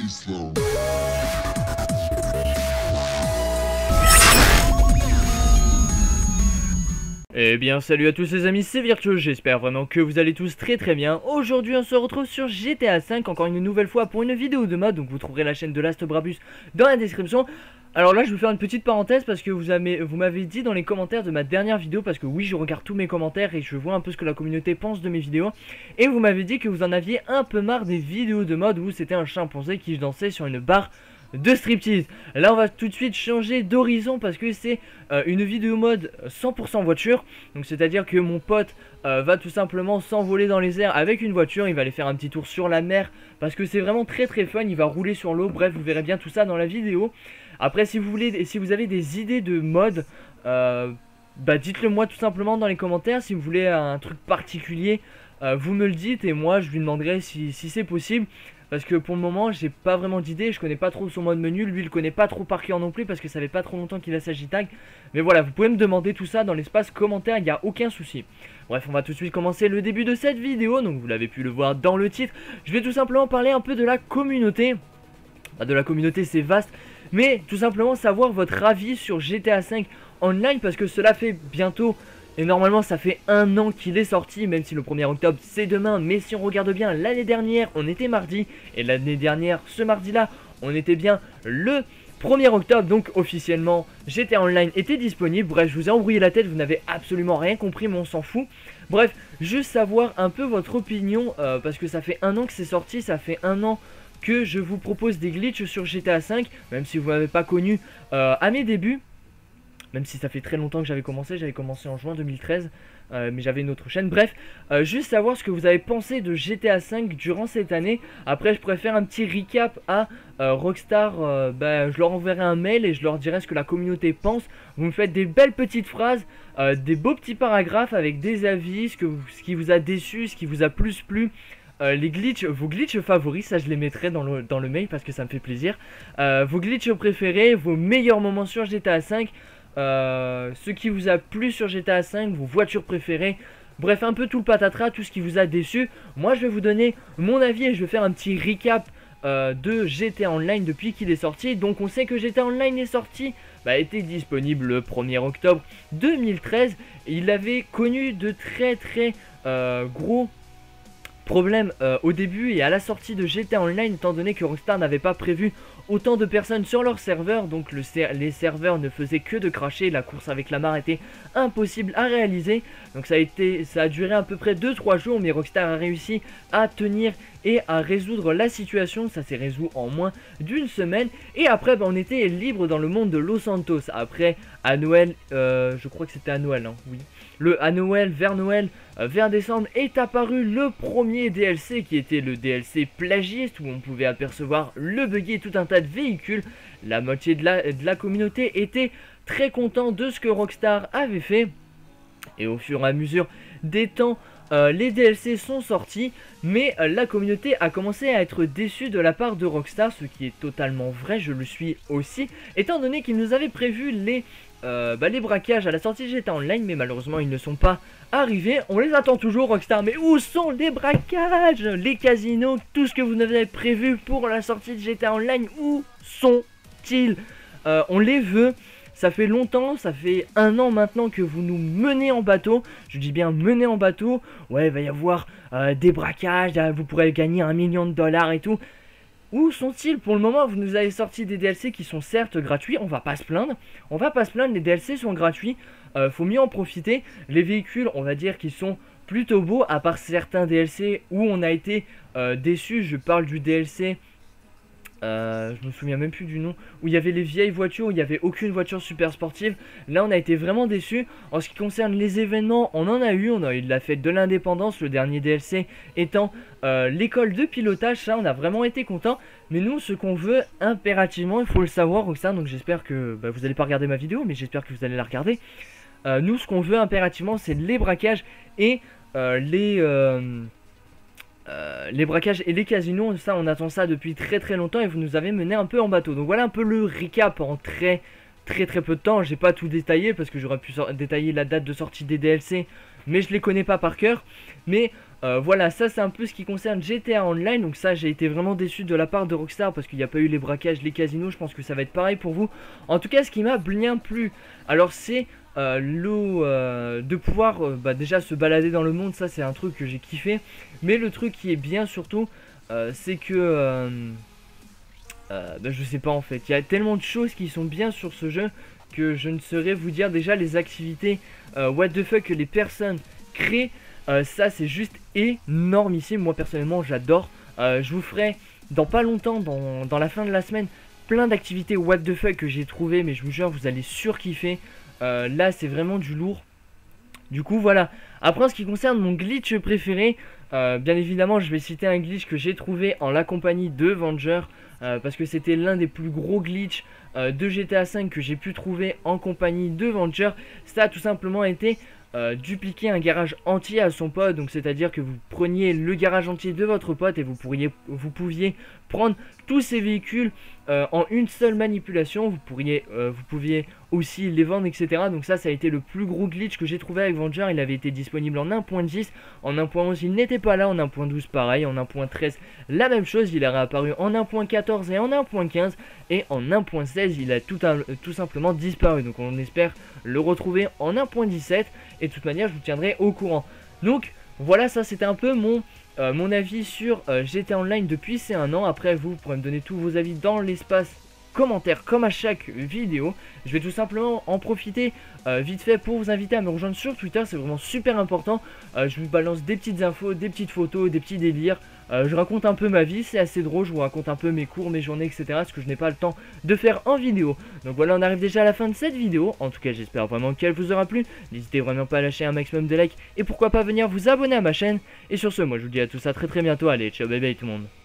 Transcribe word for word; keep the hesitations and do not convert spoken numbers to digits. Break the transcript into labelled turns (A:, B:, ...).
A: slow.
B: Eh bien salut à tous les amis, c'est Virtuo, j'espère vraiment que vous allez tous très très bien. Aujourd'hui on se retrouve sur G T A cinq, encore une nouvelle fois pour une vidéo de mode, donc vous trouverez la chaîne de Last Brabus dans la description. Alors là je vais faire une petite parenthèse parce que vous avez, vous m'avez dit dans les commentaires de ma dernière vidéo, parce que oui je regarde tous mes commentaires et je vois un peu ce que la communauté pense de mes vidéos. Et vous m'avez dit que vous en aviez un peu marre des vidéos de mode où c'était un chimpanzé qui dansait sur une barre de striptease. Là on va tout de suite changer d'horizon parce que c'est euh, une vidéo mode cent pour cent voiture. Donc c'est à dire que mon pote euh, va tout simplement s'envoler dans les airs avec une voiture. Il va aller faire un petit tour sur la mer parce que c'est vraiment très très fun. Il va rouler sur l'eau, bref vous verrez bien tout ça dans la vidéo. Après si vous voulez, si vous avez des idées de mode, euh, bah dites le moi tout simplement dans les commentaires. Si vous voulez un truc particulier, euh, vous me le dites et moi je lui demanderai si, si c'est possible. Parce que pour le moment j'ai pas vraiment d'idée, je connais pas trop son mode menu, lui il connaît pas trop par cœur non plus parce que ça fait pas trop longtemps qu'il a sa J-Tag. Mais voilà, vous pouvez me demander tout ça dans l'espace commentaire, il n'y a aucun souci. Bref, on va tout de suite commencer le début de cette vidéo, donc vous l'avez pu le voir dans le titre. Je vais tout simplement parler un peu de la communauté. Bah, de la communauté c'est vaste, mais tout simplement savoir votre avis sur G T A cinq Online parce que cela fait bientôt... Et normalement ça fait un an qu'il est sorti, même si le premier octobre c'est demain. Mais si on regarde bien, l'année dernière on était mardi. Et l'année dernière, ce mardi là, on était bien le premier octobre. Donc officiellement G T A Online était disponible. Bref, je vous ai embrouillé la tête, vous n'avez absolument rien compris mais on s'en fout. Bref, juste savoir un peu votre opinion euh, parce que ça fait un an que c'est sorti. Ça fait un an que je vous propose des glitches sur G T A cinq. Même si vous m'avez pas connu euh, à mes débuts. Même si ça fait très longtemps que j'avais commencé, j'avais commencé en juin deux mille treize, euh, mais j'avais une autre chaîne. Bref, euh, juste savoir ce que vous avez pensé de G T A cinq durant cette année. Après, je préfère un petit recap à euh, Rockstar. Euh, bah, je leur enverrai un mail et je leur dirai ce que la communauté pense. Vous me faites des belles petites phrases, euh, des beaux petits paragraphes avec des avis, ce, que vous, ce qui vous a déçu, ce qui vous a plus plu. Euh, les glitches, vos glitches favoris, ça je les mettrai dans le, dans le mail parce que ça me fait plaisir. Euh, vos glitches préférés, vos meilleurs moments sur G T A cinq. Euh, ce qui vous a plu sur G T A cinq, vos voitures préférées, bref un peu tout le patatras, tout ce qui vous a déçu. Moi je vais vous donner mon avis et je vais faire un petit recap euh, de G T A Online depuis qu'il est sorti. Donc on sait que G T A Online est sorti, bah, était disponible le premier octobre deux mille treize. Et il avait connu de très très euh, gros problème euh, au début et à la sortie de G T A Online, étant donné que Rockstar n'avait pas prévu autant de personnes sur leur serveur, donc le ser les serveurs ne faisaient que de cracher, la course avec la mare était impossible à réaliser. Donc ça a, été, ça a duré à peu près deux trois jours, mais Rockstar a réussi à tenir et à résoudre la situation. Ça s'est résolu en moins d'une semaine. Et après bah, on était libre dans le monde de Los Santos. Après à Noël, euh, je crois que c'était à Noël, hein, oui. Le à Noël, vers Noël, euh, vers décembre est apparu le premier D L C qui était le D L C plagiste où on pouvait apercevoir le buggy et tout un tas de véhicules. La moitié de la, de la communauté était très content de ce que Rockstar avait fait. Et au fur et à mesure des temps, euh, les D L C sont sortis. Mais euh, la communauté a commencé à être déçue de la part de Rockstar, ce qui est totalement vrai, je le suis aussi. Étant donné qu'ils nous avaient prévu les... Euh, bah, les braquages à la sortie de G T A Online, mais malheureusement ils ne sont pas arrivés. On les attend toujours Rockstar, mais où sont les braquages, les casinos, tout ce que vous avez prévu pour la sortie de G T A Online, où sont-ils? euh, On les veut, ça fait longtemps, ça fait un an maintenant que vous nous menez en bateau. Je dis bien mener en bateau. Ouais, il va y avoir euh, des braquages, vous pourrez gagner un million de dollars et tout. Où sont-ils? Pour le moment, vous nous avez sorti des D L C qui sont certes gratuits, on va pas se plaindre. On va pas se plaindre, les D L C sont gratuits, euh, faut mieux en profiter. Les véhicules, on va dire qu'ils sont plutôt beaux, à part certains D L C où on a été euh, déçus. Je parle du D L C, euh, je me souviens même plus du nom, où il y avait les vieilles voitures, où il n'y avait aucune voiture super sportive. Là, on a été vraiment déçus. En ce qui concerne les événements, on en a eu, on a eu de la fête de l'indépendance, le dernier D L C étant... Euh, l'école de pilotage, ça on a vraiment été content. Mais nous ce qu'on veut impérativement, il faut le savoir Rockstar, donc j'espère que bah, vous n'allez pas regarder ma vidéo, mais j'espère que vous allez la regarder. euh, Nous ce qu'on veut impérativement c'est les braquages et euh, les euh, euh, les braquages et les casinos. Ça on attend ça depuis très très longtemps et vous nous avez mené un peu en bateau. Donc voilà un peu le recap en très très très peu de temps. J'ai pas tout détaillé parce que j'aurais pu détailler la date de sortie des D L C, mais je les connais pas par cœur. Mais euh, voilà, ça c'est un peu ce qui concerne G T A Online. Donc ça, j'ai été vraiment déçu de la part de Rockstar parce qu'il n'y a pas eu les braquages, les casinos. Je pense que ça va être pareil pour vous. En tout cas, ce qui m'a bien plu, alors c'est euh, l'eau euh, de pouvoir euh, bah, déjà se balader dans le monde. Ça c'est un truc que j'ai kiffé. Mais le truc qui est bien surtout, euh, c'est que euh, euh, bah, je sais pas en fait, il y a tellement de choses qui sont bien sur ce jeu que je ne saurais vous dire. Déjà les activités euh, what the fuck que les personnes créent, euh, ça c'est juste énormissime. Moi personnellement j'adore. euh, Je vous ferai dans pas longtemps, dans, dans la fin de la semaine, plein d'activités what the fuck que j'ai trouvé, mais je vous jure vous allez surkiffer. euh, Là c'est vraiment du lourd. Du coup voilà. Après en ce qui concerne mon glitch préféré, euh, bien évidemment je vais citer un glitch que j'ai trouvé en la compagnie de Venger, euh, parce que c'était l'un des plus gros glitches euh, de G T A cinq que j'ai pu trouver en compagnie de Venger. Ça a tout simplement été euh, dupliquer un garage entier à son pote. Donc c'est à dire que vous preniez le garage entier de votre pote et vous, pourriez, vous pouviez prendre tous ces véhicules euh, en une seule manipulation. Vous pourriez, euh, vous pouviez aussi les vendre, etc. Donc ça ça a été le plus gros glitch que j'ai trouvé avec Venger. Il avait été disponible en un point dix, en un point onze il n'était pas là, en un point douze pareil, en un point treize la même chose, il est réapparu en un point quatorze et en un point quinze, et en un point seize il a tout, un, tout simplement disparu. Donc on espère le retrouver en un point dix-sept, et de toute manière je vous tiendrai au courant. Donc voilà, ça c'était un peu mon Euh, mon avis sur euh, G T A Online depuis ces un an. Après vous, vous pourrez me donner tous vos avis dans l'espace commentaire comme à chaque vidéo. Je vais tout simplement en profiter euh, vite fait pour vous inviter à me rejoindre sur Twitter. C'est vraiment super important. euh, Je vous balance des petites infos, des petites photos, des petits délires. euh, Je raconte un peu ma vie, c'est assez drôle. Je vous raconte un peu mes cours, mes journées, etc. Ce que je n'ai pas le temps de faire en vidéo. Donc voilà, on arrive déjà à la fin de cette vidéo. En tout cas j'espère vraiment qu'elle vous aura plu. N'hésitez vraiment pas à lâcher un maximum de likes, et pourquoi pas venir vous abonner à ma chaîne. Et sur ce, moi je vous dis à tous à très très bientôt. Allez, ciao bye bye tout le monde.